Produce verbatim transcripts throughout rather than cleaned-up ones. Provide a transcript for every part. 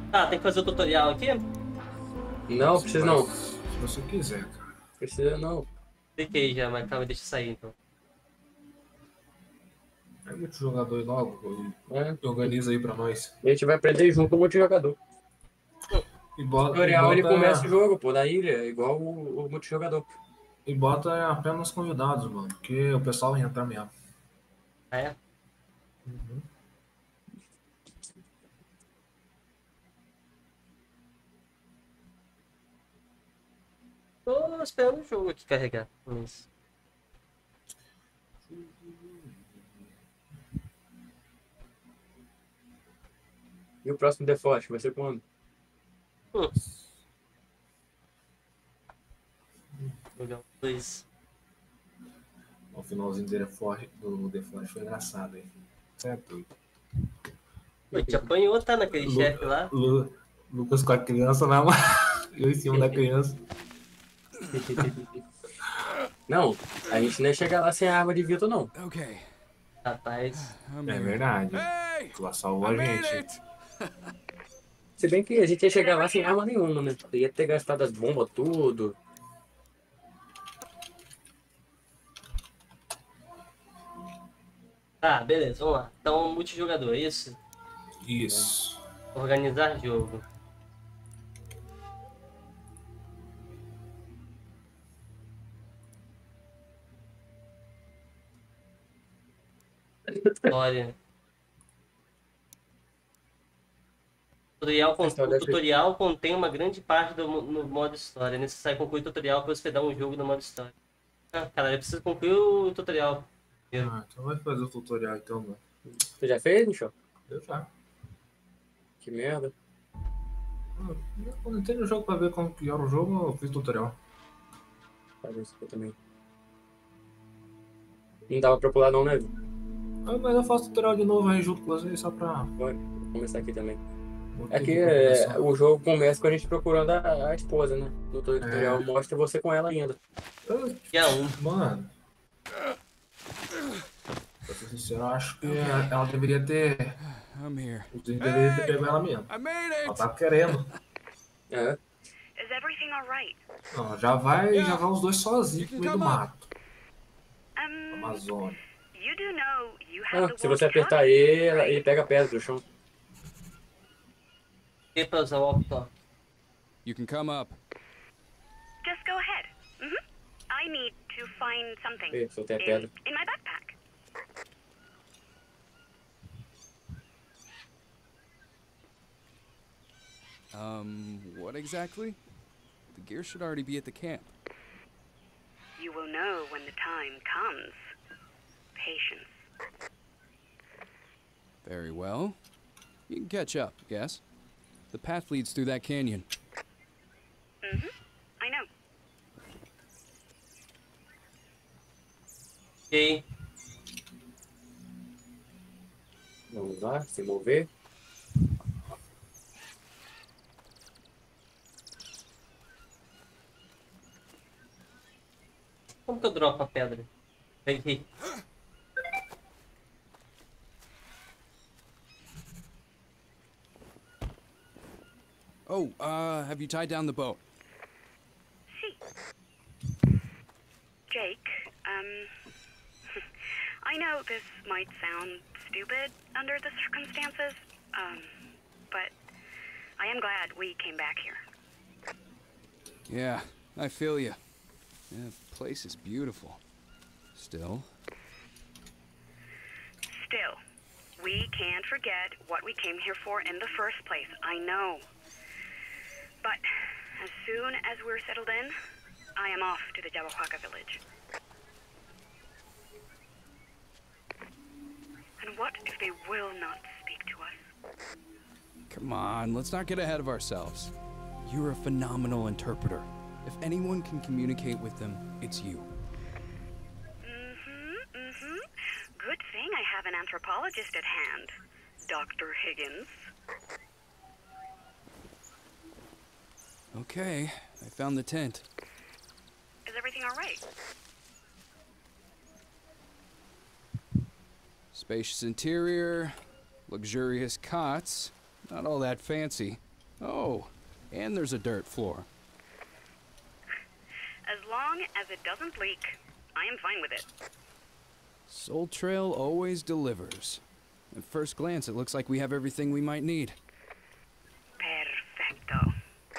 Ah, tem que fazer o tutorial aqui? Não, precisa não. Se você quiser, cara. Precisa não. Cliquei já, mas calma, deixa eu sair então. É muito jogador logo. É. Organiza aí pra nós. A gente vai aprender junto com o multijogador. E O bota, e tutorial ele começa o bota, jogo, pô, na ilha, igual o, o multijogador. e bota apenas convidados, mano. Porque o pessoal vai entrar mesmo. Ah, é? Uhum. Tô esperando o jogo aqui carregar. Isso. E o próximo The Forest vai ser quando? Hum, legal. Dois. O finalzinho dele é forte, do The Forest foi engraçado, hein? Você é doido. Pô, te apanhou, tá? Naquele Lu, chefe lá. Lu, Lucas com a criança na mão. Eu em cima da criança. Não, a gente não ia chegar lá sem a arma de Vitor, não. Okay, Rapaz. I'm É here. verdade. Hey, Tu lá salvou I a made gente. it! Se bem que a gente ia chegar lá sem arma nenhuma, né? Ia ter gastado as bombas, tudo. Tá, beleza, vamos lá. Então, multijogador, é isso? Isso. Organizar jogo. História. Tutorial con- A história O deve ser- tutorial contém uma grande parte do mo- no modo história. É necessário concluir o tutorial para hospedar um jogo no modo história. Ah, cara, eu preciso concluir o tutorial primeiro. Ah, então vai fazer o tutorial então, mano. Você já fez, Michel? Eu já. Que merda. Ah, quando eu entrei no jogo pra ver como que era o jogo, eu fiz tutorial. Fazer isso aqui também. Não dava pra pular não, né? Vitor? Ah, mas eu faço tutorial de novo aí junto com vocês só pra. Bora, vou começar aqui também. Vou É ter que que é, começar. o jogo começa com a gente procurando a, a esposa, né? No tutorial É. mostra você com ela ainda. Eu- E a um. Mano. Pra ser sincero, eu acho que ela deveria ter. I'm here. O Zinho deveria ter pego ela mesmo. I made Ela it! tá querendo. É. Is everything all right? Não, já vai, já vai os dois sozinhos no meio do mato. Um, Amazônia. you do know you have Ah, the se você walkie-talkie, apertar E, ela- right? ele pega a pedra do chão. E pra usar o walkie-talkie. You can come up. Just go ahead. hmm I need to find something Ih, soltei a in, pedra. in my backpack. Um, what exactly? The gear should already be at the camp. You will know when the time comes. Patience. Very well. You can catch up, yes? The path leads through that canyon. hmm I know. Ok. Vamos lá, se mover. Como que eu dropo a pedra? Peguei. Oh, uh, have you tied down the boat? See. Jake, um, I know this might sound stupid under the circumstances, um, but I am glad we came back here. Yeah, I feel you. Yeah, the place is beautiful. Still. Still, we can't forget what we came here for in the first place. I know. But as soon as we're settled in, I am off to the Jawahaka village. And what if they will not speak to us? Come on, let's not get ahead of ourselves. You're a phenomenal interpreter. If anyone can communicate with them, it's you. Mm-hmm, mm-hmm. Good thing I have an anthropologist at hand, Doctor Higgins. Okay, I found the tent. Is everything all right? Spacious interior, luxurious cots, not all that fancy. Oh, and there's a dirt floor. As long as it doesn't leak, I am fine with it. Soul Trail always delivers. At first glance, it looks like we have everything we might need. Perfecto.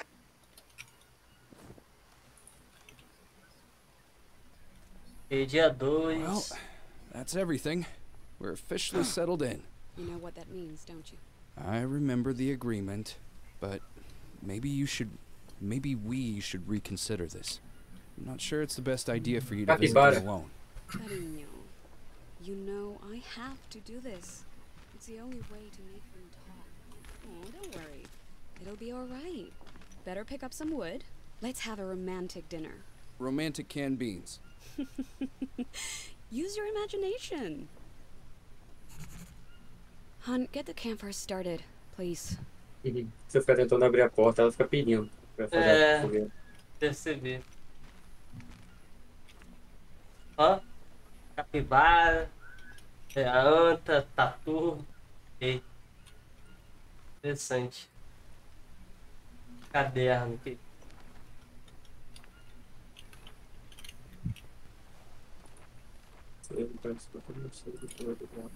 E dia dois. Well, that's everything. We're officially settled in. You know what that means, don't you? I remember the agreement, but maybe you should, maybe we should reconsider this. I'm not sure it's the best idea for you to visit Capybara. me alone. Cariño, you know I have to do this. It's the only way to make them talk. Oh, don't worry. It'll be all right. Better pick up some wood. Let's have a romantic dinner. Romantic canned beans. Use your imagination. Hun, get the campfire started, please. Uhum. Você fica tentando abrir a porta, ela fica pedindo pra fazer É. a fogueira. Percebi. Ó. Capibara. É, a anta, tatu. E... Interessante. Caderno. Que... Eu parece que eu tô não sei do que eu vou pegar.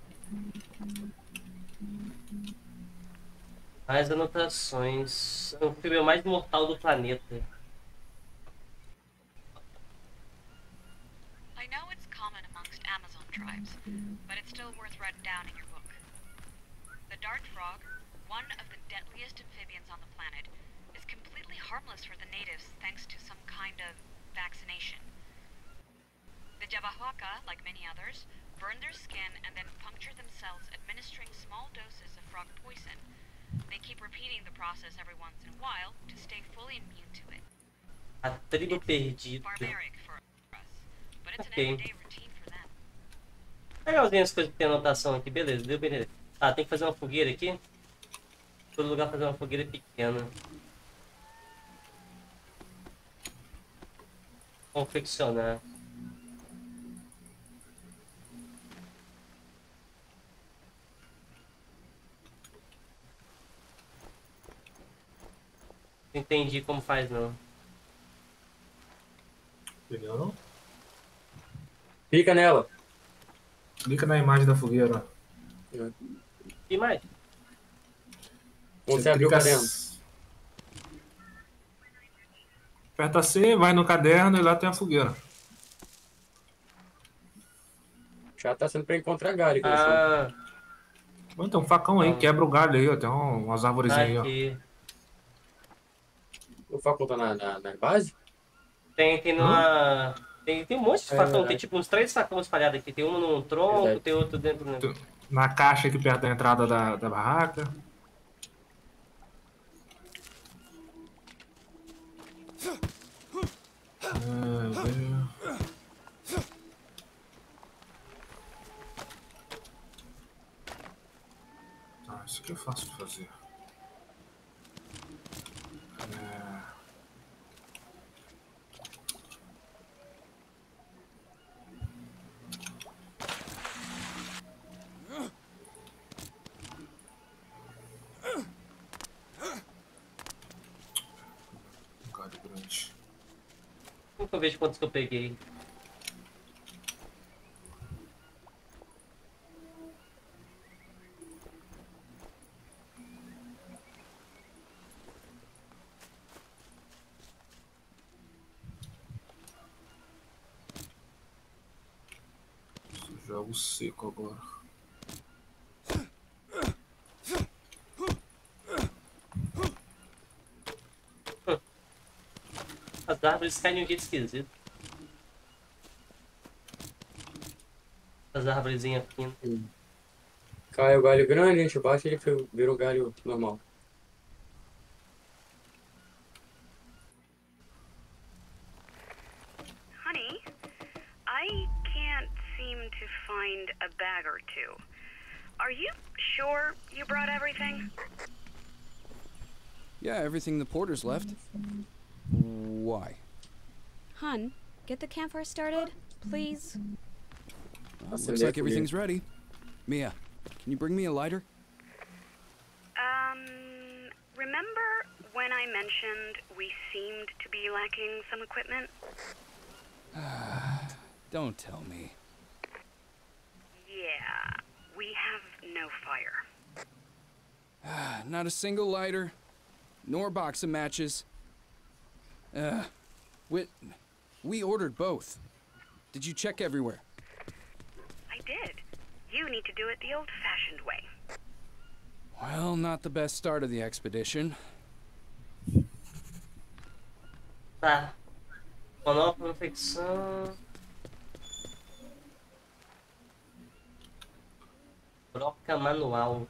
Mais anotações. É o filme mais mortal do planeta. I know it's common amongst Amazon tribes, but it's still worth writing down in your book. The dart frog, one of the deadliest amphibians on the planet, is completely harmless for the natives thanks to some kind of vaccination. The Jabahwaka, like many others, burn their skin and then puncture themselves administering small doses of frog poison. They keep repeating the process every once in a while to stay fully immune to it. A tribo perdida. Barbaric for us, but it's an Okay. everyday routine for them. Legalzinho as coisas que tem anotação aqui, beleza, deu pra entender. Ah, tem que fazer uma fogueira aqui. Todo lugar fazer uma fogueira pequena. Confeccionar. Não entendi como faz não. Entendeu não? Fica nela. Clica na imagem da fogueira. E mais? Quando você abriu o clica caderno. s- Aperta C, vai no caderno e lá tem a fogueira. Já tá sendo pra encontrar galho. que eu Ah, Bom, tem um facão aí, Ah. quebra o galho aí, ó. Tem um- umas árvores aí, ó. aqui. sou. O facão tá na, na, na base? Tem, tem numa... Tem, tem um monte de É facão, tem verdade. tipo uns três facões espalhados aqui. Tem um num tronco, Verdade. tem outro dentro do... Tu- Na caixa aqui perto da entrada da, da barraca. Ah, veja. Tá, isso aqui é fácil de fazer. É... Um galho grande. Como que eu vejo quantos que eu peguei? Jogo seco agora. As árvores caem de um jeito esquisito. As árvorezinhas finas. Cai o galho grande, a gente baixa e ele fi- vira um galho normal. Honey, I can't seem to find a bag or two. Are you sure you brought everything? Yeah, everything the porters left. Why? Hun, get the campfire started, please. Well, I'll send looks it like for you. everything's ready. Mia, can you bring me a lighter? Um, Remember when I mentioned we seemed to be lacking some equipment? Don't tell me. Yeah, we have no fire. Not a single lighter, nor box of matches. Uh, we, we ordered both. Did you check everywhere? I did. You need to do it the old-fashioned way. Well, not the best start of the expedition. Tá. Manual para infecção. Troca manual.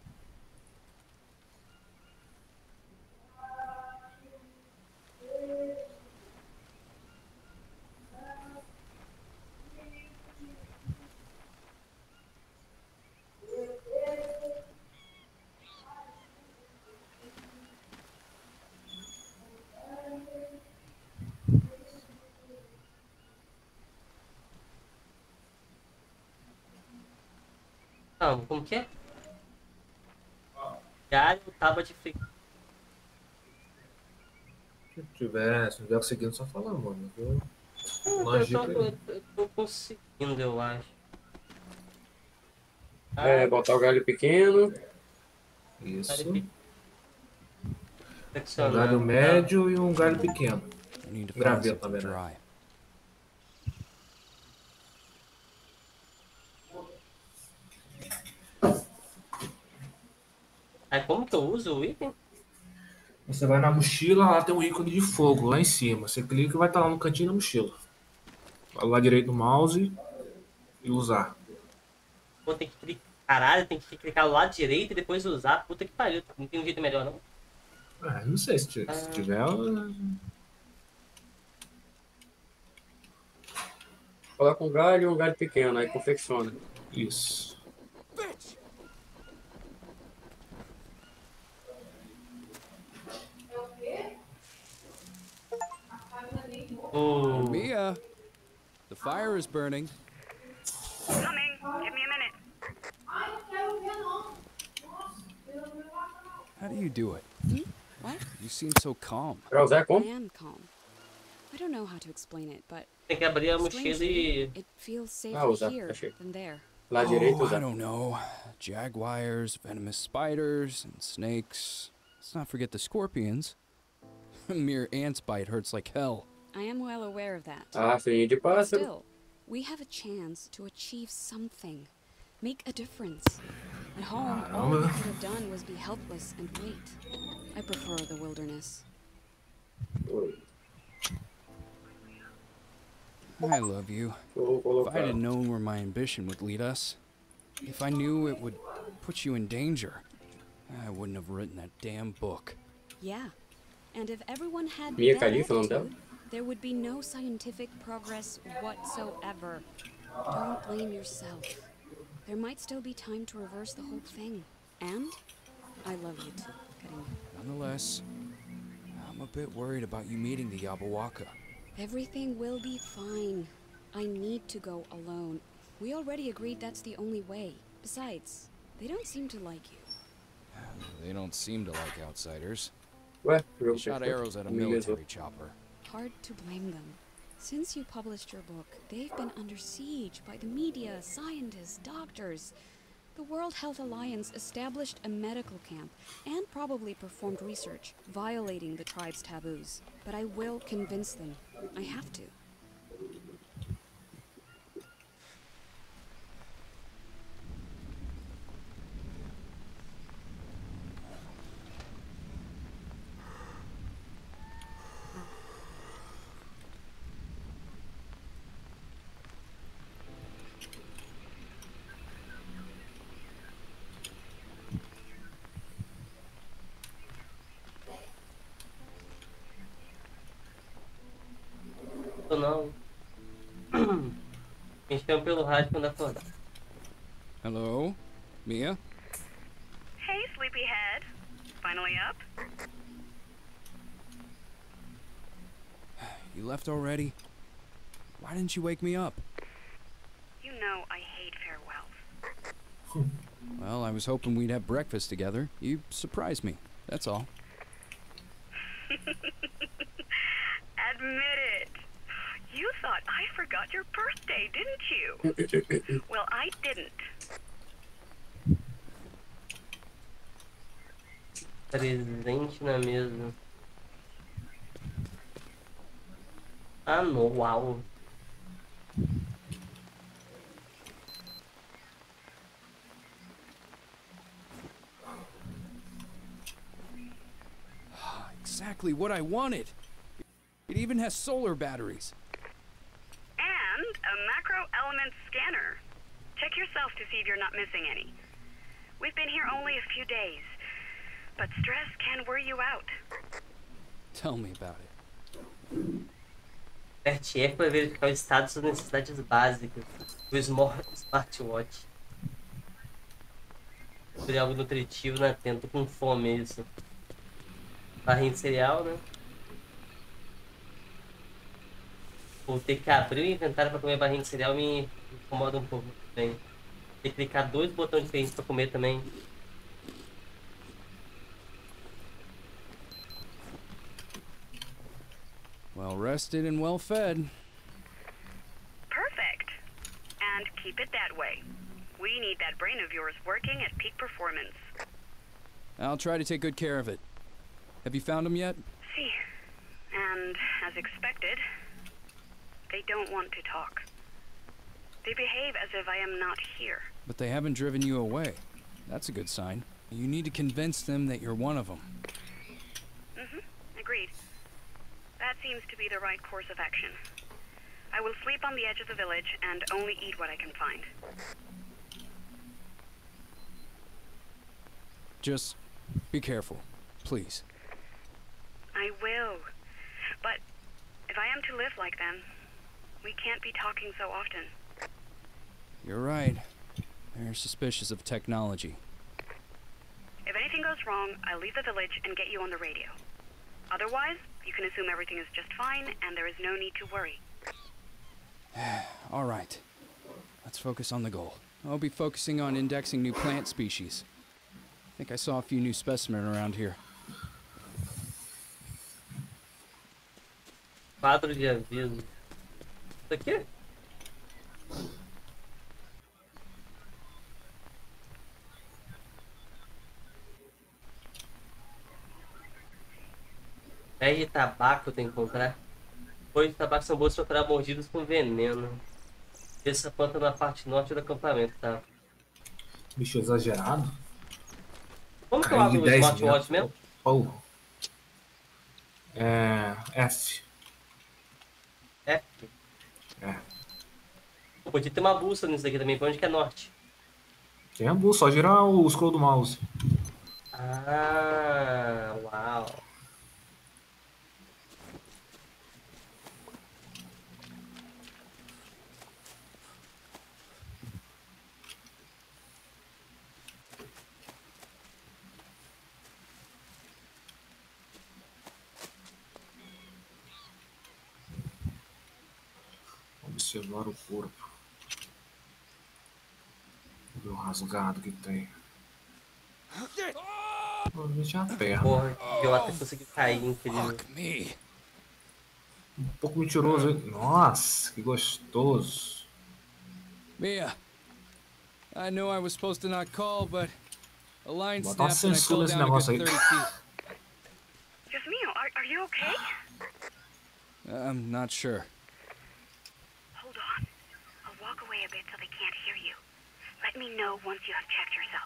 Calma, como que é? Galho, tábua de fric... Se tiver, se não tiver conseguindo, só falar, mano. Eu, Eu, Uma eu, dica tô, aí. eu, eu tô conseguindo, eu acho. É, botar o galho pequeno. Isso. Galho Um Flexionando. galho médio e um galho pequeno. I need to find Graveta, something na dry. Aí como que eu uso o item? Você vai na mochila, lá tem um ícone de fogo lá em cima. Você clica e vai estar lá no cantinho da mochila. Vai lá direito do mouse e usar. Pô, tem que clicar. Caralho, tem que clicar lá direito e depois usar. Puta que pariu. Não tem um jeito melhor, não? Ah, não sei se, t- se tiver. eu- Coloca um galho e um galho pequeno, aí confecciona. Isso. Oh. Mia, the fire is burning. Coming. Give me a minute. How do you do it? What? You seem so calm. Pra usar I como? am calm. I don't know how to explain it, but Tem que abrir a mochila strangely, e... it feels Ah, safer usar, here achei. than there. Lá direito Oh, I usar. don't know. Jaguars, venomous spiders, and snakes. Let's not forget the scorpions. A mere ant's bite hurts like hell. I am well aware of that. Rastrinho de pássaro. Still, we have a chance to achieve something. Make a difference. At home, all we could have done was be helpless and wait. I prefer the wilderness. Oi. I love you. Vou If colocar. I had known where my ambition would lead us, if I knew it would put you in danger, I wouldn't have written that damn book. Yeah. And if everyone had Mia that Khalifa, não dá? attitude, there would be no scientific progress whatsoever. Don't blame yourself. There might still be time to reverse the whole thing. And I love you too, Karim. Nonetheless, I'm a bit worried about you meeting the Yabawaka. Everything will be fine. I need to go alone. We already agreed that's the only way. Besides, they don't seem to like you. They don't seem to like outsiders. Ué, o They jogo shot fechou. arrows at a Me mesmo. military chopper. Hard to blame them. Since you published your book, they've been under siege by the media, scientists, doctors. The World Health Alliance established a medical camp and probably performed research, violating the tribe's taboos. But I will convince them. I have to. Ou não. Me chama pelo rádio quando acordar. Hello? Mia? Hey, sleepyhead. Finally up? You left already? Why didn't you wake me up? You know I hate farewells. Well, I was hoping we'd have breakfast together. You surprised me, that's all. Admit it. You thought I forgot your birthday, didn't you? Well, I didn't. Presente na mesa. Anual. Exactly what I wanted. It even has solar batteries. And a macro element scanner. Check yourself to see if you're not missing any. We've been here only a few days, but stress can wear you out. Tell me about it. Aperte F para verificar o estado de suas necessidades básicas do smart- smartwatch. Sobre algo nutritivo na tenda, tô com fome, é isso. Barrinha de cereal, né? Vou ter que abrir o inventário para comer barrinha de cereal, me incomoda um pouco também. Ter que clicar dois botões diferentes para comer também. Well rested and well fed. Perfect. And keep it that way. We need that brain of yours working at peak performance. I'll try to take good care of it. Have you found them yet? See, and as expected, they don't want to talk. They behave as if I am not here. But they haven't driven you away. That's a good sign. You need to convince them that you're one of them. Mm-hmm. Agreed. That seems to be the right course of action. I will sleep on the edge of the village and only eat what I can find. Just be careful, please. I will. But if I am to live like them, we can't be talking so often. You're right. They're suspicious of technology. If anything goes wrong, I'll leave the village and get you on the radio. Otherwise, you can assume everything is just fine and there is no need to worry. All right. Let's focus on the goal. I'll be focusing on indexing new plant species. I think I saw a few new specimens around here. Quadro de aviso. Isso aqui? Pés de tabaco eu tenho que comprar. Folhas de tabaco são boas para curar mordidas com veneno. Essa planta na parte norte do acampamento, tá? Bicho exagerado. Como que eu Caiu abro de o dez smartwatch metros. mesmo? Oh. É. F. É. É. Pô, podia ter uma bússola nisso daqui também, pra onde que é norte? Tem a bússola, só girar o scroll do mouse. Ah, uau. Observar o corpo. Ver o rasgado que tem. Provavelmente é a perna. Porra, que idiota, conseguiu cair, incrível. Fuck me. Um pouco mentiroso, hein? Nossa, que gostoso. Mia. I know I was supposed to not call, but a line Bota uma snapped and I censura fell nesse down a good negócio aí. thirty feet. Jasmine, are, are you okay? I'm not sure. Hold on. I'll walk away a bit so they can't hear you. Let me know once you have checked yourself.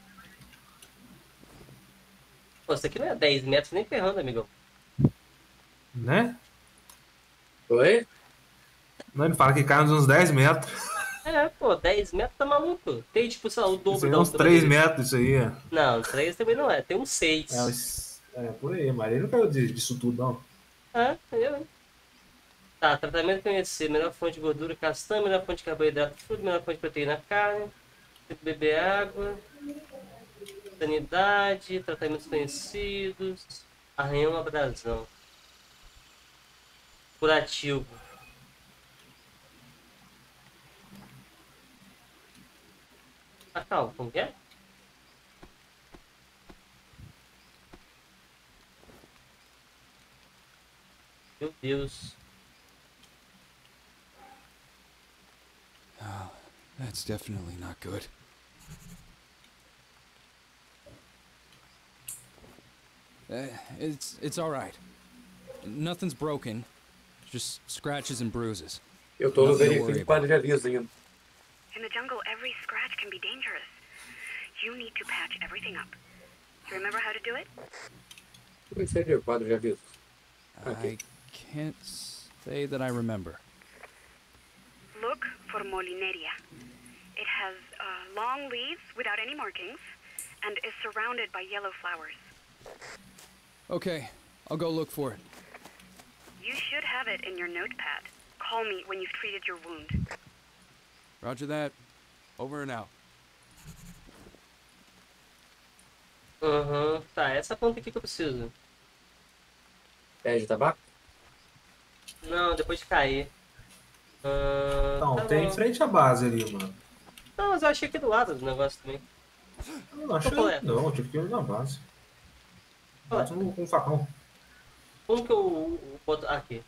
Pô, isso aqui não é dez metros nem ferrando, amigão. Né? Oi? Não, ele fala que cai uns dez metros. É, pô, dez metros tá maluco. Tem, tipo, sei lá, o Isso dobro aí é da uns altura três dele. metros isso aí. É, Não, três também não é. Tem uns seis. mas- é por aí, mas ele não caiu de- disso tudo, não. Ah, entendeu? Tá, tratamento conhecido. Melhor fonte de gordura, castanha. Melhor fonte de carboidrato, fruta. Melhor fonte de proteína, carne. Beber água. Sanidade. Tratamentos conhecidos. Arranhão, abrasão. Curativo. Ah, calma, como que é? Deus. Oh, that's definitely not good. Uh, it's it's all right. Nothing's broken. Just scratches and bruises. Eu tô no Nothing to verifico worry de quadro de aviso ainda. In the jungle, every scratch can be dangerous. You need to patch everything up. You remember how to do it? Não seria o quadro de aviso. I can't say that I remember. Look for Molineria. It has uh, long leaves without any markings and is surrounded by yellow flowers. Okay, I'll go look for it. You should have it in your notepad. Call me when you've treated your wound. Roger that. Over and out. Aham, uhum. Tá, essa ponta aqui que eu preciso. É de tabaco? Não, depois de cair. Ah, Não, tá tem bom. em frente à base ali, mano. Não, mas eu achei aqui do lado do negócio também. Eu não achei. Qual é? Não, eu tive que ir na base. Qual é? Bate um, um facão. Como que eu, eu boto. Ah, aqui.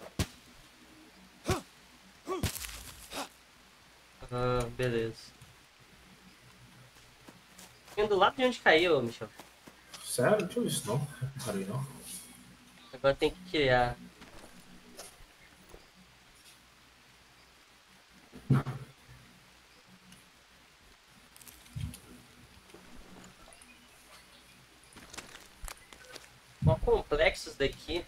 Ah, beleza. Indo do lado de onde caiu, Michel. Sério? Não tinha visto não. Não parei não. Agora tem que criar. Mó complexo isso daqui.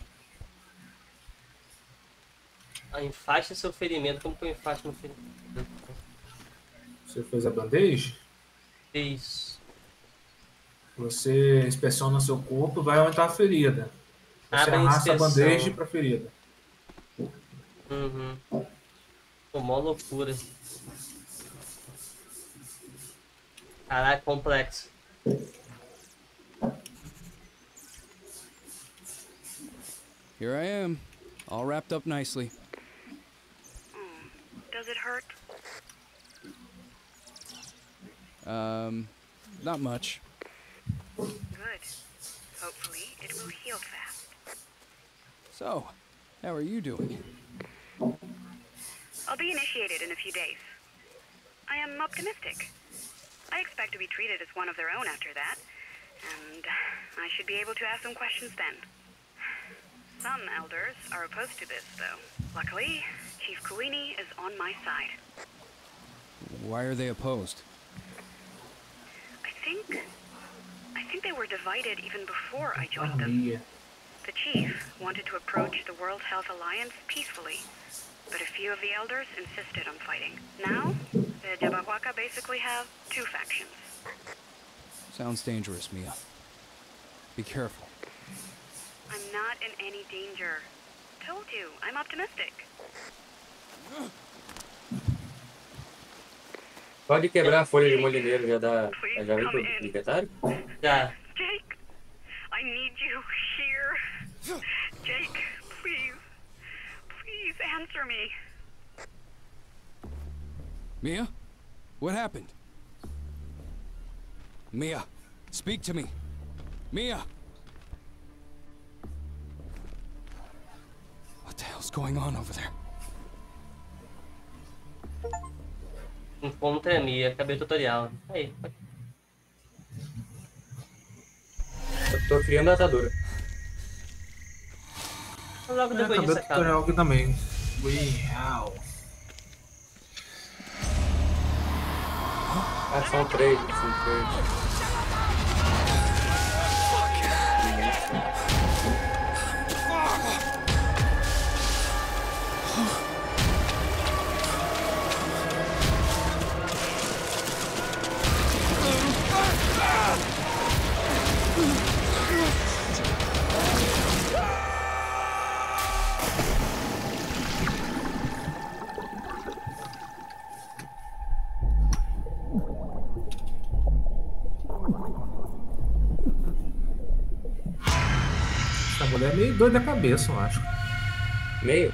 Ah, enfaixe seu ferimento. Como que eu enfaixo meu ferimento? Você fez a bandage? Isso. Você inspeciona seu corpo, vai aumentar a ferida. Você Abre a arrasta a inspeção. bandage pra ferida. Uhum. Pô, mó loucura. Caraca, complexo. Here I am, all wrapped up nicely. Does it hurt? Um, not much. Good. Hopefully, it will heal fast. So, how are you doing? I'll be initiated in a few days. I am optimistic. I expect to be treated as one of their own after that, and I should be able to ask some questions then. Some elders are opposed to this, though. Luckily, Chief Kuini is on my side. Why are they opposed? I think... I think they were divided even before I joined them. Sabia. The chief wanted to approach the World Health Alliance peacefully, but a few of the elders insisted on fighting. Now, the Jabawaka basically have two factions. Sounds dangerous, Mia. Be careful. I'm not in any danger. Told you, I'm optimistic. Pode quebrar a folha de molineiro, já dá. Já vem pro secretário? Já. Jake, I need you here. Jake, please. Please answer me. Mia? What happened? Mia, speak to me. Mia! What the hell's going on over there? Encontre a Mia. Acabei o tutorial. Aí. Eu tô criando a atadura. Logo É, depois acabei disso o tutorial acaba. aqui também. Uau. Ah, são três, são três. Essa mulher é meio doida da cabeça, eu acho. Meio?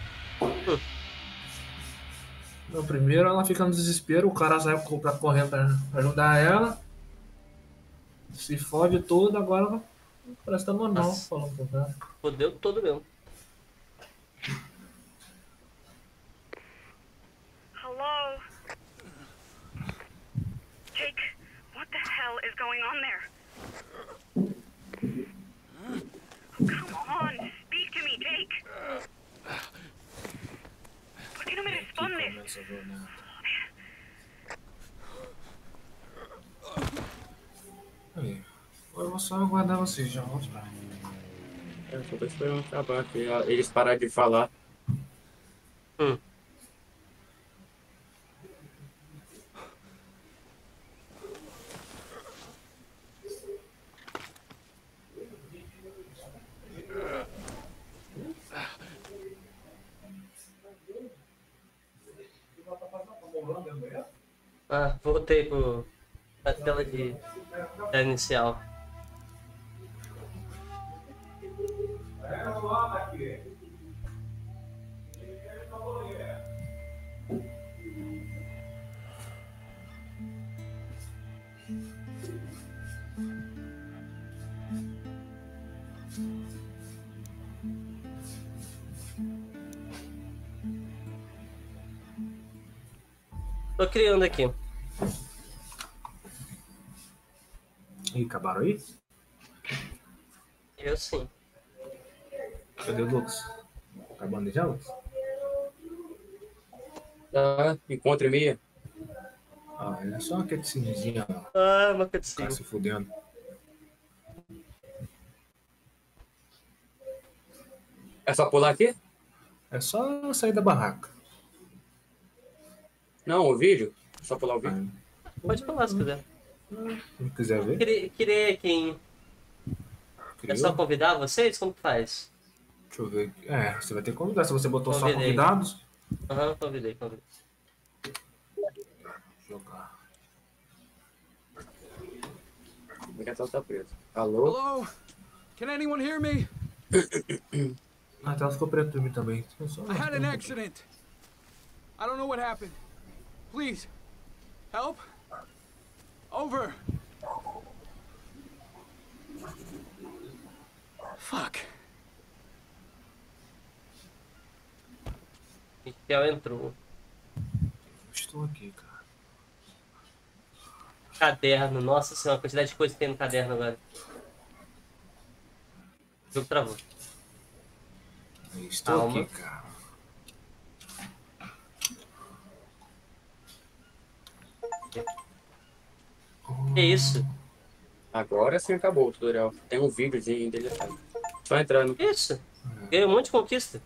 No primeiro ela fica no desespero, o cara sai pra correr pra ajudar ela. Se fode toda, agora parece que tá normal Nossa. falando com o cara. Fodeu todo mesmo. Hello? Jake, what the hell is going on there? Oh, come on, speak to me, Jake. Por que não me respondes? Começa a jornada. Aí. Eu vou só aguardar vocês, já volto pra mim. Eu só tô esperando acabar aqui. Eles pararem de falar. Hum. Ah, voltei pro a tela de tela inicial. Tô criando aqui. Ih, acabaram aí? Eu sim. Cadê o Lucas? Acabando já, Lucas? Tá, encontre meia. Ah, é só uma cutscenezinha lá. Ah, uma Ficar cutscene. se fudendo. É só pular aqui? É só sair da barraca. Não, o vídeo? É só pular o vídeo? Ah, Pode falar se quiser. se não quiser ver, Criei, criei aqui. É só criou. convidar vocês? Como que faz? Deixa eu ver. É, você vai ter que convidar. Se você botou só Convidei. convidados, Aham, convidei, convidei. jogar. O ligação tá preso. Alô? Hello? Can anyone hear me? Ah, tá, ficou preto pra mim também. Só- I had an accident. I don't know what happened. Please, help. Over. Fuck. Michel entrou. Estou aqui, cara. Caderno. Nossa senhora, a quantidade de coisa que tem no caderno agora. O jogo travou. Estou Calma. aqui, cara. Que isso? Agora sim acabou o tutorial. Tem um videozinho dele. Só entrando. Que isso? Ganhei um monte de conquista.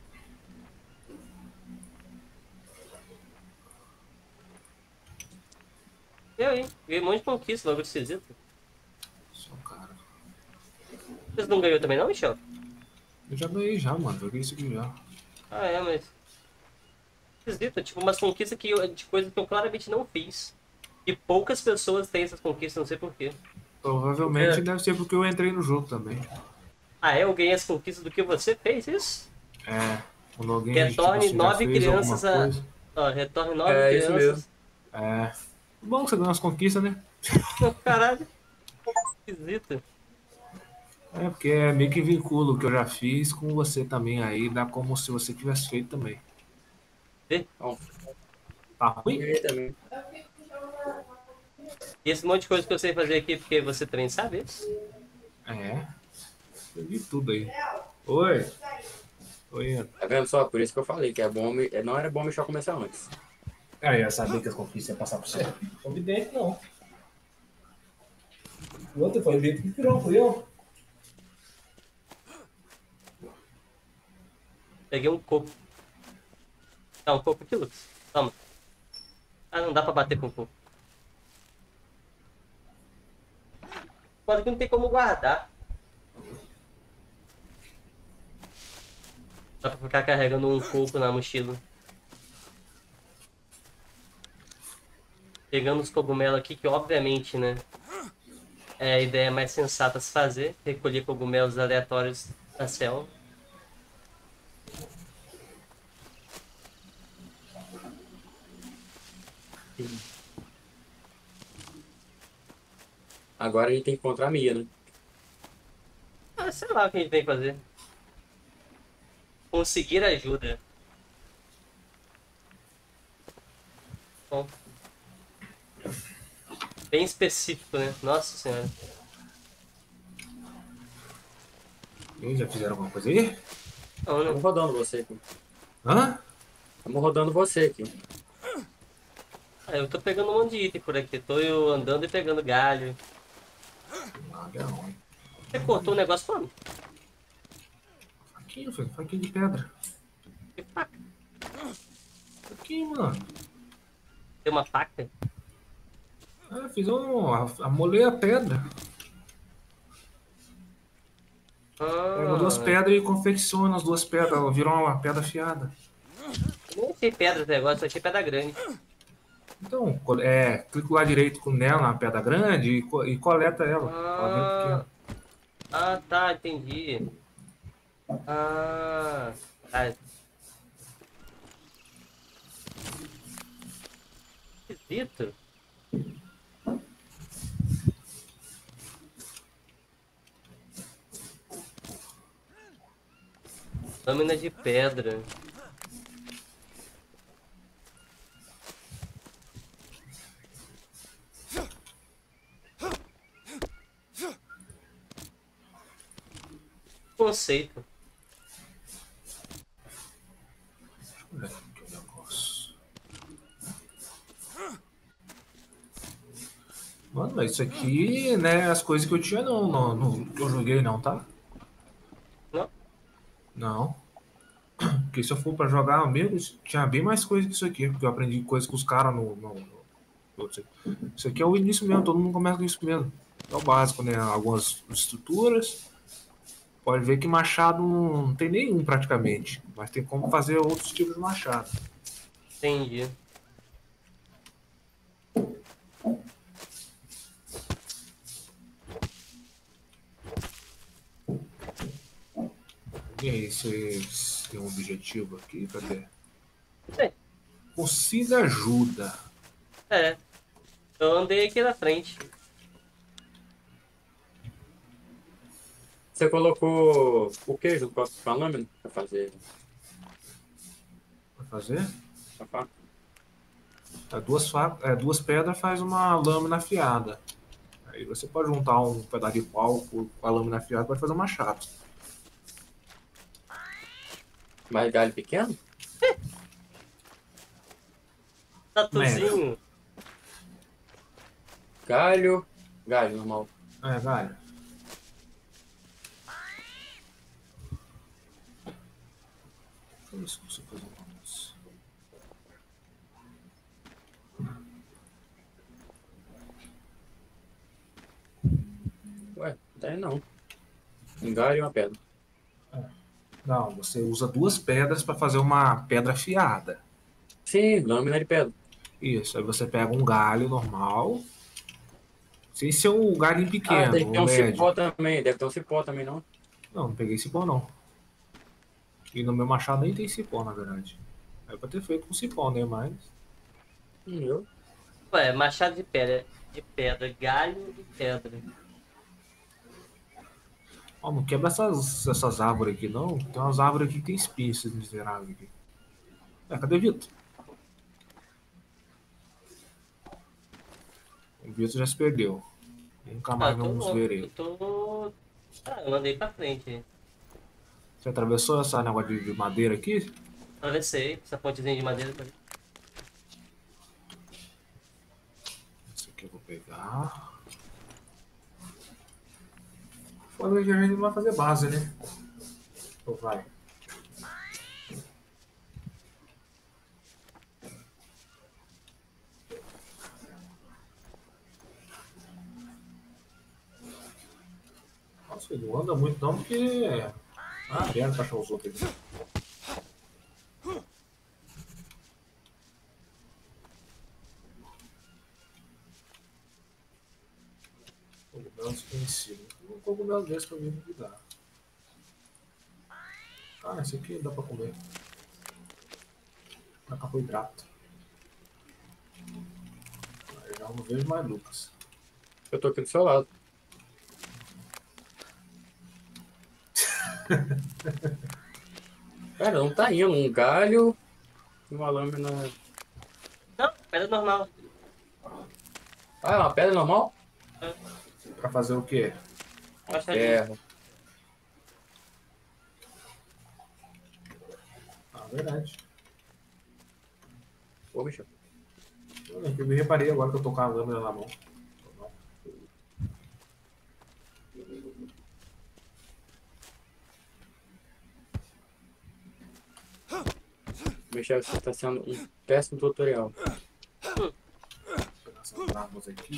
Eu, hein? Ganhei um monte de conquista, logo esquisito. Só, cara. Vocês não ganhou também não, Michel? Eu já ganhei já, mano. Joguei isso aqui já. Ah, é, mas... Esquisito, tipo, umas conquistas que eu, de coisa que eu claramente não fiz. E poucas pessoas têm essas conquistas, não sei porquê. Provavelmente É. deve ser porque eu entrei no jogo também. Ah, é? Eu ganhei as conquistas do que você fez, isso? É. Quando alguém Retorne tipo, assim, já nove fez crianças alguma a- coisa. Ó, retorne nove É, isso crianças. É. Bom que você ganhou as conquistas, né? Caralho. Esquisito. É, porque é meio que vincula o que eu já fiz com você também aí. Dá como se você tivesse feito também. Ó, Tá ruim? ganhei também. E esse monte de coisa que eu sei fazer aqui porque você também sabe isso? É. Eu vi tudo aí. Oi. Oi, Ana. Tá vendo só? Por isso que eu falei que é bom, me- não era bom o Michel começar antes. Cara, eu ia saber que as conquistas iam passar por você. Evidente, não. O outro foi o jeito que virou, fui eu. Peguei um coco. Dá um coco aqui, Lucas. Toma. Ah, não dá pra bater com coco. Pode que não tem como guardar. Dá pra ficar carregando um coco na mochila. Pegando os cogumelos aqui, que obviamente, né? É a ideia mais sensata a se fazer. Recolher cogumelos aleatórios da selva. Agora a gente tem que encontrar a Mia, né? Ah, sei lá o que a gente tem que fazer. Conseguir ajuda. Bom. Bem específico, né? Nossa senhora. E já fizeram alguma coisa aí? Não, né? Estamos rodando você aqui. Hã? Estamos rodando você aqui. Ah, eu tô pegando um monte de item por aqui. Tô eu andando e pegando galho. Ah, é ruim. Você cortou o negócio como? Faquinha, filho. Faquinha de pedra. Que faca? Faquinha, mano. Tem uma faca? Ah, fiz um... Amolei a pedra. Pega duas Ah, pedras e confecciona as duas pedras. Ela virou uma pedra afiada. eu nem achei pedra até agora, só achei pedra grande. Então, co- é, clico lá direito com nela na pedra grande e, co- e coleta ela. Ela vem Ah, pequena. ah, tá, entendi. Ah, tá. Esquisito. Lâmina de pedra. Conceito. Olha aqui o negócio. Mano, mas isso aqui, né, as coisas que eu tinha não, não, não que eu joguei não, tá? Não? Não. Porque se eu for pra jogar mesmo, tinha bem mais coisa que isso aqui, porque eu aprendi coisas com os caras no, no, no- Isso aqui é o início mesmo, todo mundo começa com isso mesmo. É o básico, né? Algumas estruturas. Pode ver que machado não tem nenhum praticamente, mas tem como fazer outros tipos de machado. Entendi. E aí, vocês têm um objetivo aqui? Cadê? É, Consiga ajuda. é. Eu andei aqui na frente. Você colocou o que junto com a com a lâmina pra fazer Vai fazer? a faca? É, duas, fa... é, duas pedras faz uma lâmina afiada. Aí você pode juntar um pedaço de pau com a lâmina afiada para fazer um machado. Mais galho pequeno? Tatuzinho. Galho. Galho normal. É, vai. Deixa eu ver se eu consigo fazer um negócio. Ué, não tem não. Um galho e uma pedra. Não, você usa duas pedras para fazer uma pedra afiada. Sim, lâmina de pedra. Isso, aí você pega um galho normal. Sem ser um galho Ah, pequeno, deve ter um um médio. cipó também. Deve ter um cipó também, não? Não, não peguei cipó não. E no meu machado nem tem cipó, na verdade. É pra ter feito com cipó, né? Mas. Hum, eu? Ué, machado de pedra. De pedra. Galho de pedra. Ó, não quebra essas, essas árvores aqui, não. Tem umas árvores aqui que tem espinho, esses miseráveis aqui. É, cadê o Vitor? O Vitor já se perdeu. Nunca Ah, mais eu vamos tô, ver eu ele. tô... Ah, eu andei pra frente. Você atravessou essa negócio de, de madeira aqui? Atravessei essa pontezinha de madeira. Pra... Esse aqui eu vou pegar. Foda que a gente não vai fazer base, né? Ou vai? Nossa, ele não anda muito não, porque... Ah, merda, pra achar os outros aqui. Cogumelo desconhecido. Um cogumelo desse pra mim não me dá. Ah, esse aqui dá pra comer. É carboidrato. Eu já não vejo mais Lucas. Eu tô aqui do seu lado. Cara, não tá indo. Um galho e uma lâmina. Não, pedra normal. Ah, é uma pedra normal? Pra fazer o quê? Machadinho. Ferro. Ah, verdade. Ô, bicho. Eu me reparei agora que eu tô com a lâmina na mão. Michel, você tá sendo um péssimo tutorial. Vou pegar essas armas aqui.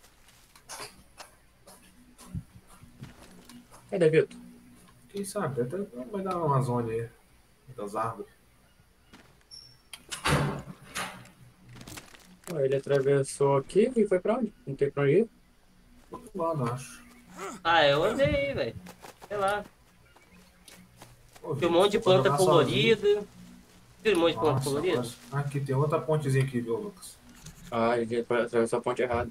Cadê, Vitor? Quem sabe? Até vai dar uma zona aí das árvores. Ó, ele atravessou aqui e foi pra onde? Não tem pra onde ir? Do outro lado, acho. Ah, eu andei aí, velho. Sei lá. Pô, Tem um monte de se for planta jogar sozinho- colorida. Viu um monte de planta Nossa, colorida? agora- aqui tem outra pontezinha aqui, viu, Lucas? Ah, ele atravessou a ponte errada.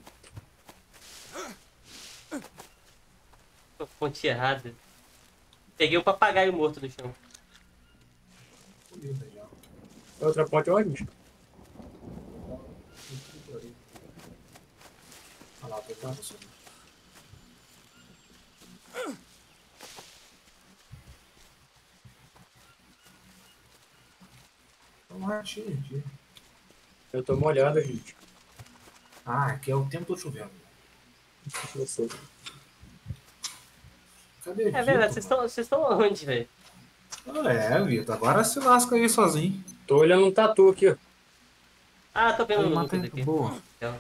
Ponte errada. Peguei o papagaio morto no chão. Bonita já. Outra ponte onde, bicho? Olha lá, tô com você. Tem um ratinho aqui. Eu tô molhado, gente. Ah, aqui é o tempo do chovendo. Eu sei. Cadê É Vitor, verdade, vocês mano? estão vocês estão onde, velho? Ah, é, Vitor. Agora se lasca aí sozinho. Tô olhando um tatu aqui, ó. Ah, tô vendo Aí, o mata Lucas ele. aqui. Boa. Então,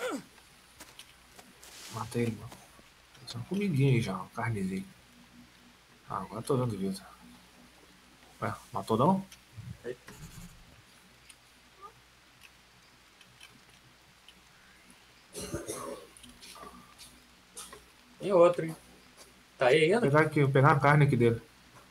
Mata ele, mano. Tem uma comidinha aí já, uma carnezinha. Ah, agora eu tô vendo o Vitor. Ué, matou não? Tem outro, hein? Tá aí Vou ainda? pegar aqui, vou pegar a carne aqui dele.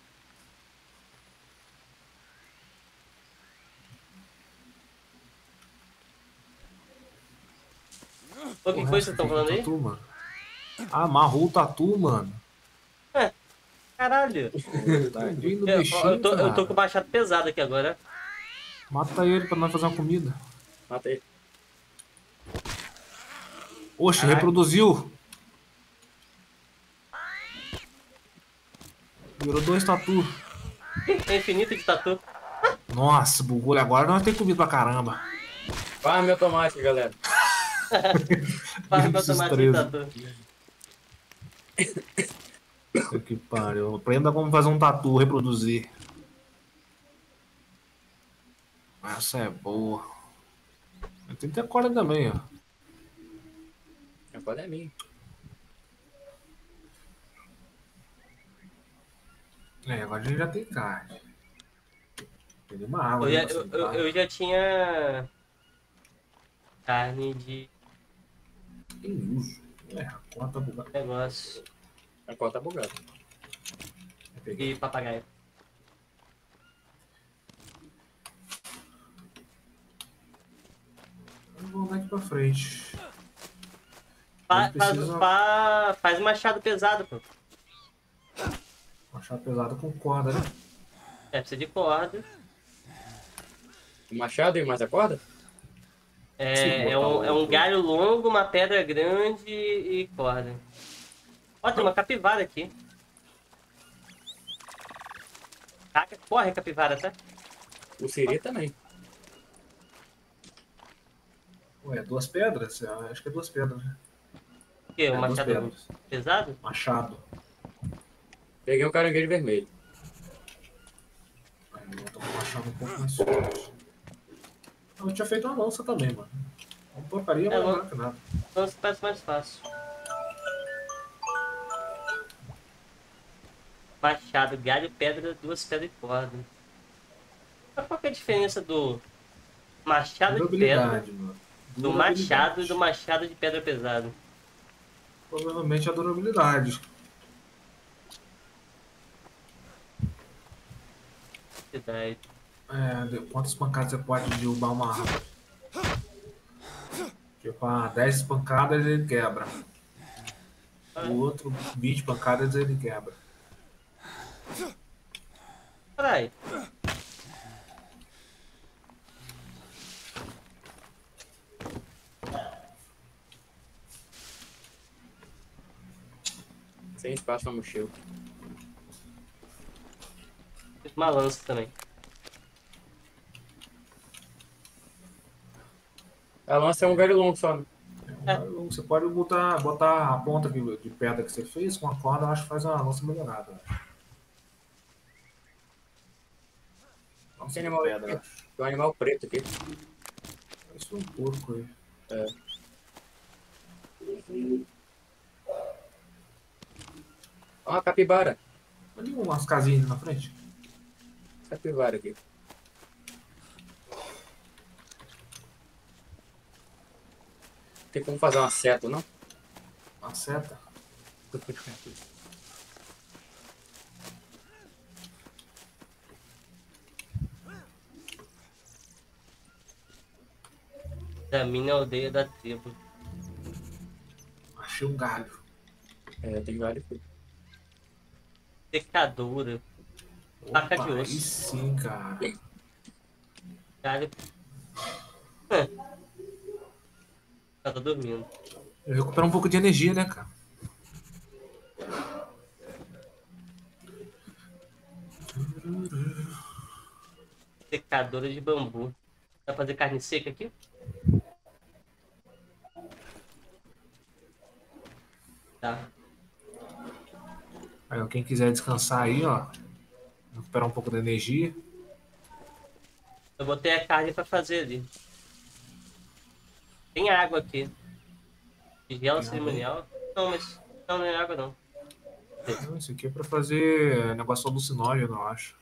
Pô, que Porra, coisa vocês estão fica falando aí? tatu, mano. Ah, amarrou o tatu, mano. Caralho. Tadinho do Eu, bichinho, eu, tô, eu tô cara. com o machado pesado aqui agora. Mata ele pra nós fazer uma comida. Mata ele. Oxe, Caralho. reproduziu. Virou dois tatu. É infinito de tatu. Nossa, bugou. Agora nós temos comida pra caramba. Farm automático, galera. Faz meu Esses tomate de três. tatu. Puta que pariu. Aprenda como fazer um tatu, reproduzir. Essa é boa. Tem que ter corda também, ó. A corda é minha. É, agora a gente já tem carne. Tem uma água. Eu, né, já- eu, assim, eu, tá? eu já tinha carne de Tem uso. É, a conta bugada. negócio A corda tá bugada. Eu peguei. de papagaio. Vamos daqui pra frente. Fa- Ele faz, precisa- fa- faz machado pesado, pô. Machado pesado com corda, né? É, precisa de corda. O machado e mais a corda? É, Sim, é, botar um, o- é um galho longo, uma pedra grande e corda. Ó, tem uma capivara aqui. Ah, corre a capivara, tá? O siri também. Ué, duas pedras? Eu acho que é duas pedras, né? O quê? É, Um duas machado pedras. pesado? Machado. Peguei um caranguejo vermelho. Aí eu tô com o machado um pouco mais forte. Eu tinha feito uma lança também, mano. Uma porcaria, É, mas lan- não é que nada. Então isso parece mais fácil. Machado, galho, pedra, duas pedras e corda. Mas qual que é a diferença do machado de pedra, Durabilidade, mano. do Durabilidade. machado e do machado de pedra pesado? Provavelmente a durabilidade. Verdade. É, de- quantas pancadas você pode derrubar uma árvore? Tipo, ah, dez pancadas ele quebra. O outro, vinte pancadas ele quebra. Caralho. Sem espaço na mochila. Uma lança também. A lança é um velho longo só, né? É. Você pode botar, botar a ponta de, de pedra que você fez com a corda, eu acho que faz uma lança melhorada. Nossa, Tem animal, pedra, eu tem acho. um animal preto aqui. Isso é um porco aí. É. Ó, uma capivara. Ali umas casinhas na frente. Capivara aqui. Tem como fazer uma seta, não? Uma seta. Da minha aldeia da tribo. Achei um galho. É, tem vários aqui. Secadora. Faca de Opa, aí osso. sim, cara. Galho. Hã. Ela tá dormindo. Eu recupero um pouco de energia, né, cara? Secadora de bambu. Dá pra fazer carne seca aqui? Tá. Aí, ó, quem quiser descansar aí, ó. Recuperar um pouco da energia. Eu botei a carne pra fazer ali. Tem água aqui. Tigela Tem água cerimonial. Não, mas não, não é água não. Não, isso aqui é pra fazer negócio alucinógeno, eu acho.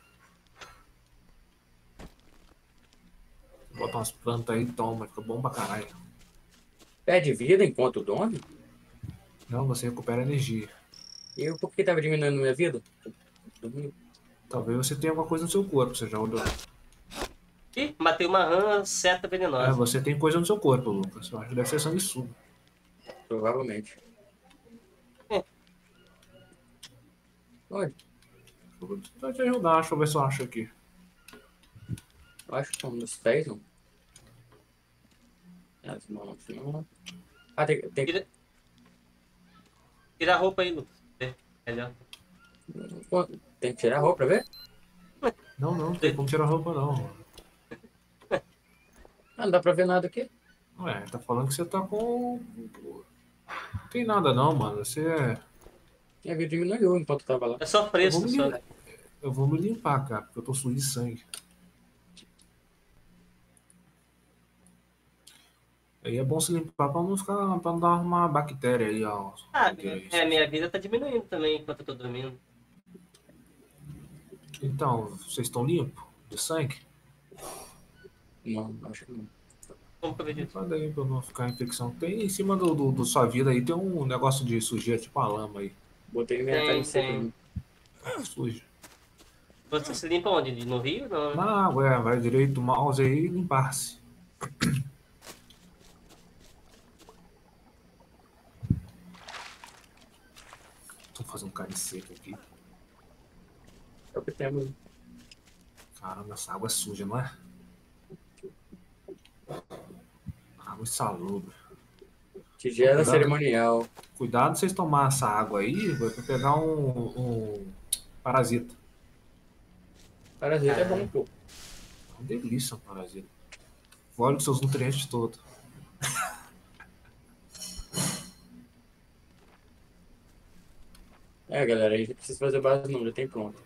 Bota umas plantas aí e toma, fica bom pra caralho. Perde vida enquanto dorme? Não, você recupera energia. E eu, por que tava diminuindo minha vida? Dormi. Talvez você tenha alguma coisa no seu corpo, você já olhou. Ih, matei uma rã seta É, venenosa. você tem coisa no seu corpo, Lucas. Eu acho que deve ser sanguessuga. Provavelmente. É. Olha, Vou tentar te ajudar, deixa eu ver se eu acho aqui. eu acho que são nos pés, não? As mãos, não. Ah, tem, tem, Tira, tira a roupa aí, Lucas. É, melhor. tem que tirar a roupa pra ver? Não, não, não tem como tirar a roupa, não. Ah, não dá pra ver nada aqui. Ué, tá falando que você tá com. Não tem nada, não, mano. Você é. Minha vida diminuiu enquanto eu tava lá. É só Eu fresco, vou, me só. lim- eu vou me limpar, cara, porque eu tô sujo de sangue. Aí é bom se limpar pra não ficar, pra não dar uma bactéria aí, ó. Ah, Porque é, minha vida tá diminuindo também enquanto eu tô dormindo. Então, vocês estão limpos de sangue? Não, acho que não. Como que eu vejo isso? Limpa daí pra não ficar infecção. Tem em cima do, do, do sua vida aí, tem um negócio de sujeira, tipo uma lama aí. Botei minha Tem, carne seca. tem. ali. Suja. Você se limpa onde? No Rio? Não, né? Na água, é, vai direito do mouse aí e limpar-se. Tô fazendo carne seca aqui. É o que temos. Caramba, essa água é suja, não é? Água insalubre. Tigela Cuidado. cerimonial. Cuidado se vocês tomarem essa água aí, vai pegar um, um parasita. Parasita é bom, pô. É uma delícia um parasita. Olha os seus nutrientes todos. É, galera, a gente precisa fazer base de número, tem pronto.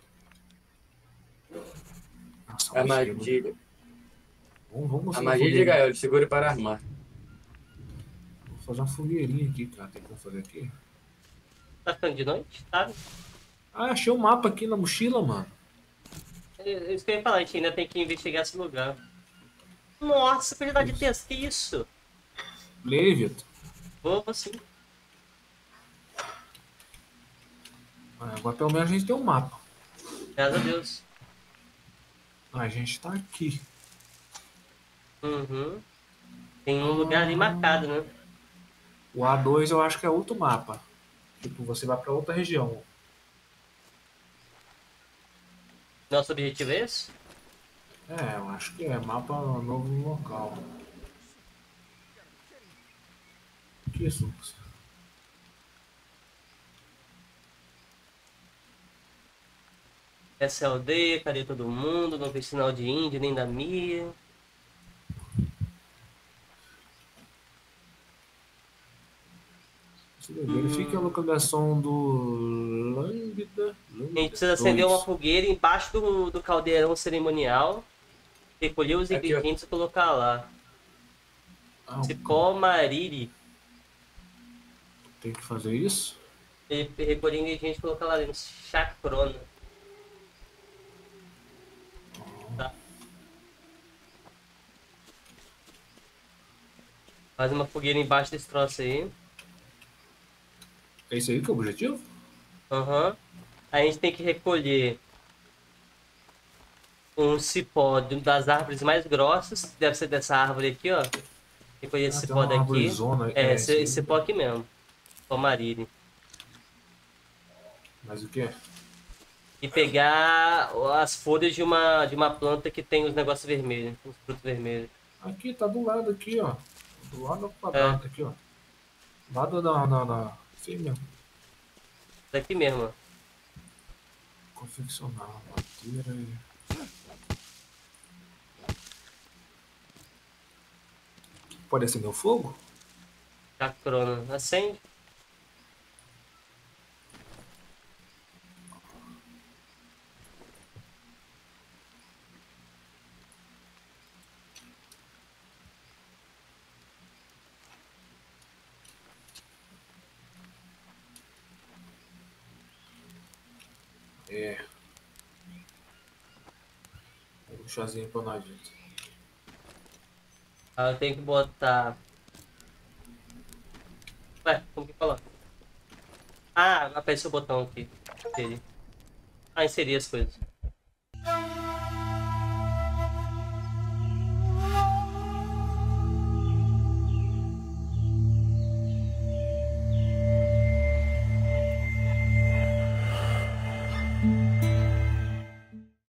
Nossa, A um cheiro. magia, Vamos, vamos a fazer magia uma de fogueirinha. Gael, segure para armar. Vou fazer uma fogueirinha aqui, cara. Tem como fazer aqui? Tá ficando de noite? Tá? Ah, achei um mapa aqui na mochila, mano. É é isso que eu ia falar, a gente ainda tem que investigar esse lugar. Nossa, quantidade de texto, que isso? Leia, Vitor. Vou, vou sim. Ah, agora pelo menos a gente tem um mapa. Graças a Deus. Ah, a gente tá aqui. Uhum. Tem um lugar ali marcado, né? O A dois eu acho que é outro mapa. Tipo, você vai pra outra região. Nosso objetivo é esse? É, eu acho que é mapa novo no local. Que isso, Lucas? Essa é a aldeia, cadê todo mundo? Não tem sinal de índio nem da Mia. Verifique a localização do Lambda. A gente precisa acender uma fogueira embaixo do, do caldeirão cerimonial, recolher os Aqui, ó. ingredientes e colocar lá. Ah, Cipó mariri. tem que fazer isso? E recolher ingredientes e colocar lá dentro. Chacrona. Tá. Faz uma fogueira embaixo desse troço aí. É isso aí que é o objetivo? Aham. A gente tem que recolher um cipó de- das árvores mais grossas. Deve ser dessa árvore aqui, ó. Recolher esse Ah, tem cipó uma daqui. arvorezona, É, é, esse, isso aí. esse cipó aqui mesmo. Cipó mariri. Mas o que? E pegar as folhas de uma, de uma planta que tem os negócios vermelhos, os frutos vermelhos. Aqui, tá do lado aqui, ó. Do lado do quadrado, aqui, ó. Do lado da... da, da... Sim mesmo. Daqui mesmo, ó. Confeccionar, madeira e... Pode acender o fogo? Chacrona. Acende. É. Um chazinho pra nós, gente. Aí eu tenho que botar... Ué, como que fala? Ah, apareceu o botão aqui. Dele. Ah, inserir as coisas.